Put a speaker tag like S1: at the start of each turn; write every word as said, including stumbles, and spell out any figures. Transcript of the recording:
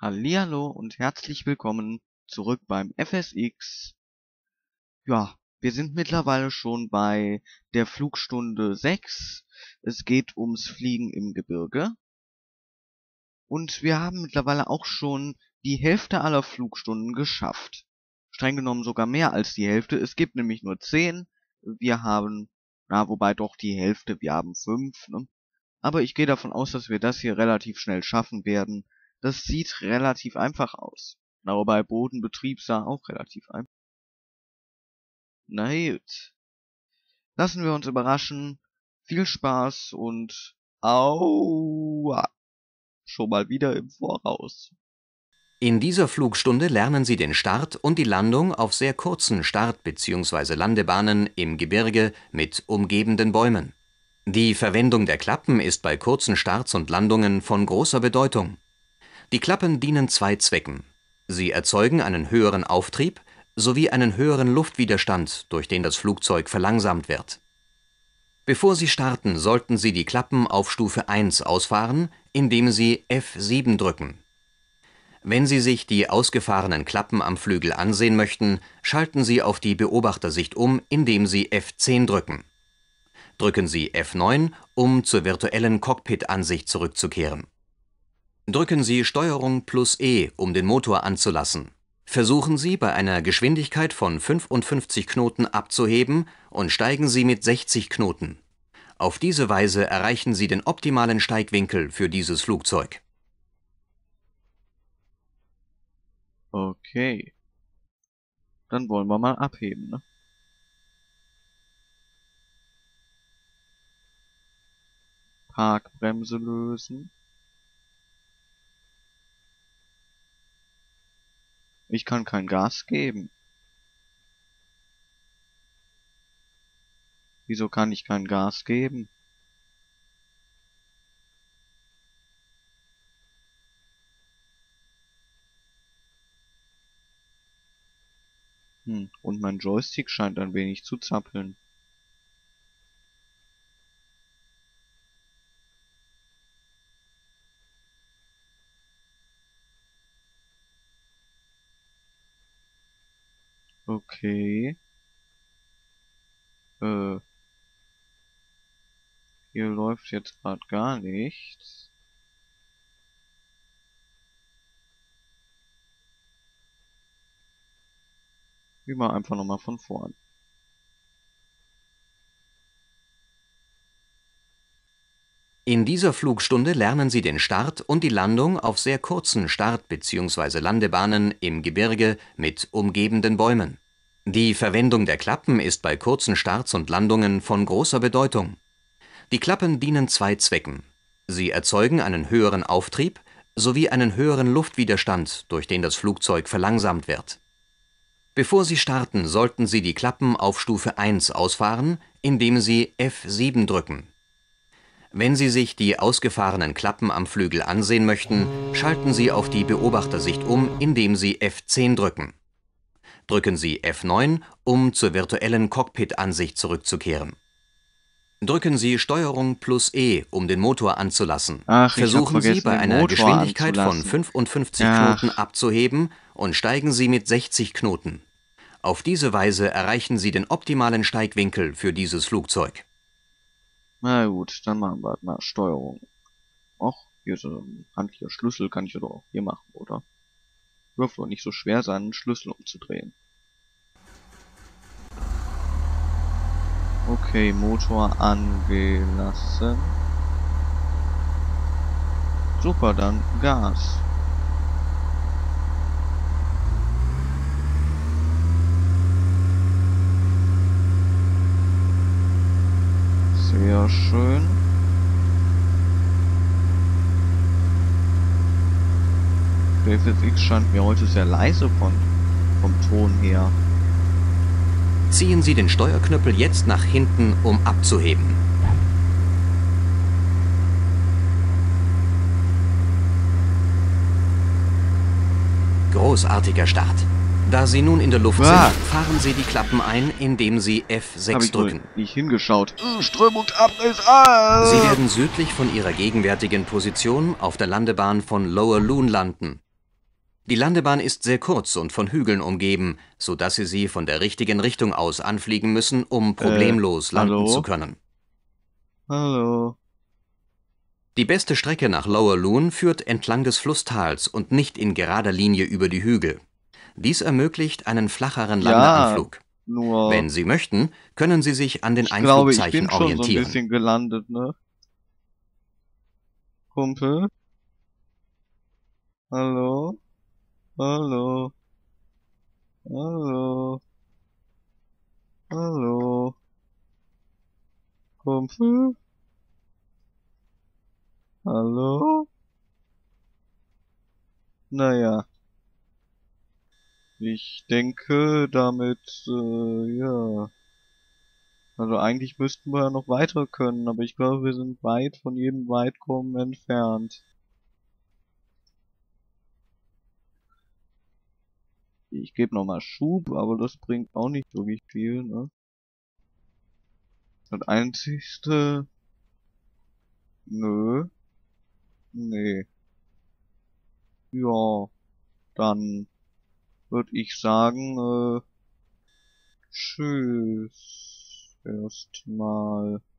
S1: Hallihallo und herzlich willkommen zurück beim F S X. Ja, wir sind mittlerweile schon bei der Flugstunde sechs. Es geht ums Fliegen im Gebirge. Und wir haben mittlerweile auch schon die Hälfte aller Flugstunden geschafft. Streng genommen sogar mehr als die Hälfte. Es gibt nämlich nur zehn. Wir haben, na, wobei doch die Hälfte, wir haben fünf, ne? Aber ich gehe davon aus, dass wir das hier relativ schnell schaffen werden. Das sieht relativ einfach aus. Na, wobei Bodenbetrieb sah auch relativ einfach. Na gut. Lassen wir uns überraschen. Viel Spaß und aua. Schon mal wieder im Voraus.
S2: In dieser Flugstunde lernen Sie den Start und die Landung auf sehr kurzen Start- bzw. Landebahnen im Gebirge mit umgebenden Bäumen. Die Verwendung der Klappen ist bei kurzen Starts und Landungen von großer Bedeutung. Die Klappen dienen zwei Zwecken. Sie erzeugen einen höheren Auftrieb sowie einen höheren Luftwiderstand, durch den das Flugzeug verlangsamt wird. Bevor Sie starten, sollten Sie die Klappen auf Stufe eins ausfahren, indem Sie F sieben drücken. Wenn Sie sich die ausgefahrenen Klappen am Flügel ansehen möchten, schalten Sie auf die Beobachtersicht um, indem Sie F zehn drücken. Drücken Sie F neun, um zur virtuellen Cockpit-Ansicht zurückzukehren. Drücken Sie Steuerung plus E, um den Motor anzulassen. Versuchen Sie, bei einer Geschwindigkeit von fünfundfünfzig Knoten abzuheben und steigen Sie mit sechzig Knoten. Auf diese Weise erreichen Sie den optimalen Steigwinkel für dieses Flugzeug.
S1: Okay. Dann wollen wir mal abheben, ne? Parkbremse lösen. Ich kann kein Gas geben. Wieso kann ich kein Gas geben? Hm, und mein Joystick scheint ein wenig zu zappeln. Okay. Äh. Hier läuft jetzt gerade gar nichts. Wie mal einfach nochmal von vorn.
S2: In dieser Flugstunde lernen Sie den Start und die Landung auf sehr kurzen Start- bzw. Landebahnen im Gebirge mit umgebenden Bäumen. Die Verwendung der Klappen ist bei kurzen Starts und Landungen von großer Bedeutung. Die Klappen dienen zwei Zwecken. Sie erzeugen einen höheren Auftrieb sowie einen höheren Luftwiderstand, durch den das Flugzeug verlangsamt wird. Bevor Sie starten, sollten Sie die Klappen auf Stufe eins ausfahren, indem Sie F sieben drücken. Wenn Sie sich die ausgefahrenen Klappen am Flügel ansehen möchten, schalten Sie auf die Beobachtersicht um, indem Sie F zehn drücken. Drücken Sie F neun, um zur virtuellen Cockpit-Ansicht zurückzukehren. Drücken Sie Steuerung plus E, um den Motor anzulassen.
S1: Ach, ich hab
S2: Versuchen Sie,
S1: vergessen,
S2: bei
S1: den
S2: einer
S1: Motor
S2: Geschwindigkeit von
S1: anzulassen.
S2: fünfundfünfzig
S1: Ach.
S2: Knoten abzuheben und steigen Sie mit sechzig Knoten. Auf diese Weise erreichen Sie den optimalen Steigwinkel für dieses Flugzeug.
S1: Na gut, dann machen wir mal Steuerung. Och, hier ist ein handlicher Schlüssel, kann ich ja doch auch hier machen, oder? Dürfte doch nicht so schwer sein, einen Schlüssel umzudrehen. Okay, Motor angelassen. Super, dann Gas. Sehr schön. Der F S X scheint mir heute sehr leise von, vom Ton her.
S2: Ziehen Sie den Steuerknüppel jetzt nach hinten, um abzuheben. Großartiger Start. Da Sie nun in der Luft
S1: Ah.
S2: sind, fahren Sie die Klappen ein, indem Sie F sechs
S1: Hab ich wohl
S2: drücken.
S1: nicht hingeschaut. Äh, Strömungsabriss. Ah!
S2: Sie werden südlich von Ihrer gegenwärtigen Position auf der Landebahn von Lower Loon landen. Die Landebahn ist sehr kurz und von Hügeln umgeben, so dass Sie sie von der richtigen Richtung aus anfliegen müssen, um
S1: Äh,
S2: problemlos landen zu
S1: hallo?
S2: können.
S1: Hallo?
S2: Die beste Strecke nach Lower Loon führt entlang des Flusstals und nicht in gerader Linie über die Hügel. Dies ermöglicht einen flacheren
S1: Ja,
S2: Landeanflug.
S1: nur...
S2: Wenn Sie möchten, können Sie sich an den
S1: Ich glaube, ich
S2: Einflugzeichen
S1: bin schon so ein
S2: orientieren.
S1: bisschen gelandet, ne? Kumpel? Hallo? Hallo? Hallo? Hallo? Kumpel? Hallo? Naja, ich denke, damit, äh, ja. Also eigentlich müssten wir ja noch weiter können, aber ich glaube, wir sind weit von jedem Weitkommen entfernt. Ich gebe nochmal Schub, aber das bringt auch nicht wirklich viel, ne? Das einzigste... Nö. Nee. Ja, dann würde ich sagen, äh, tschüss. Erstmal.